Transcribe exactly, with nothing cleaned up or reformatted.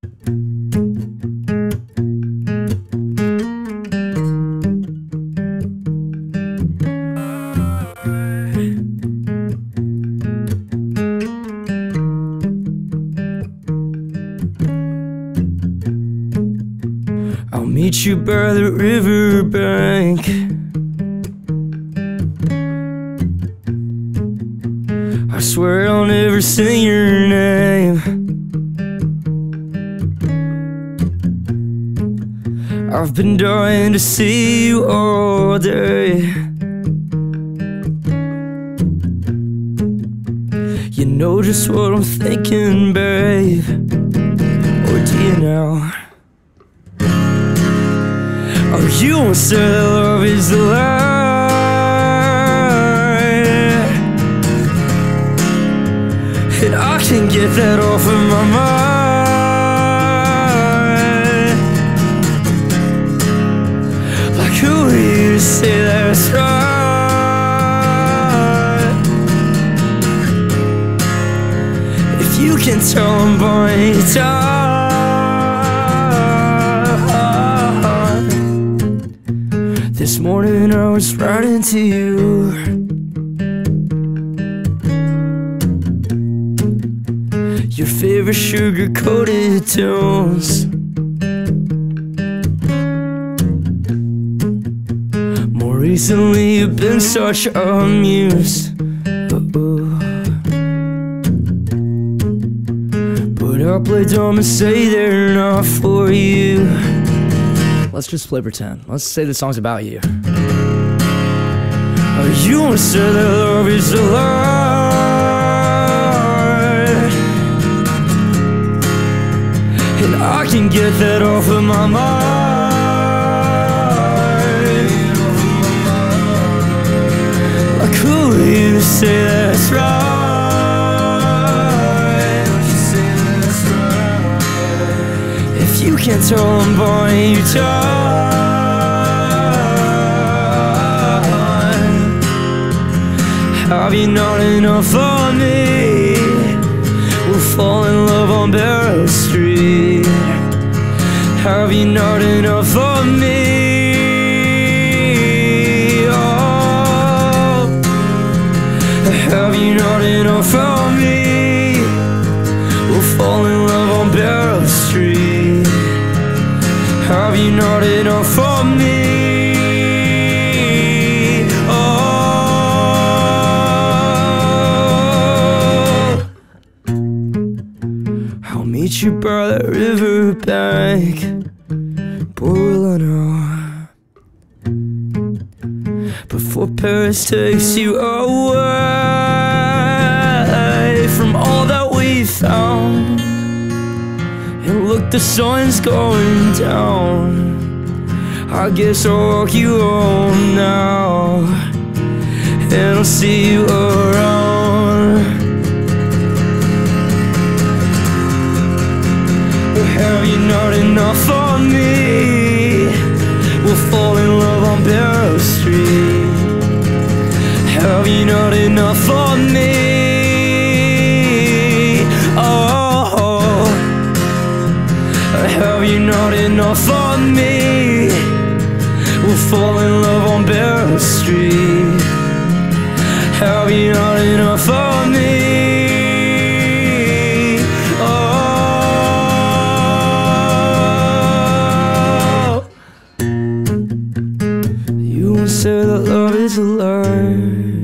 I'll meet you by the riverbank. I swear I'll never say your name. I've been dying to see you all day. You know just what I'm thinking, babe. Or do you know? Oh, you won't say that love is the lie, and I can't get that off of my mind. Like who are you to say that's right? If you can tell I'm buying your time. This morning I was writing to you. Your favorite sugar-coated tunes. More recently you've been such a muse. Uh-oh. But I'll play dumb and say they're not for you. Let's just play pretend. Let's say the song's about you. Oh, you wanna say that love is a lie, and I can get that off of my mind. Like who are you to say that's right? If you can't tell I'm buying you time, have you not enough for me? We'll fall in love on Barrow Street. Have you not enough for me? Oh, have you not enough for me? We'll fall in love on Barrow Street. Have you not enough for me? Oh, I'll meet you by the riverbank. Boy, will I know, before Paris takes you away from all that we found. And look, the sun's going down. I guess I'll walk you home now, and I'll see you around. Have you not enough for me? We'll fall in love on Barrow Street. Have you not enough for me? Oh, have you not enough for me? We'll fall in love on Barrow Street. Have you not enough for me? Oh, you won't say that love is a lie,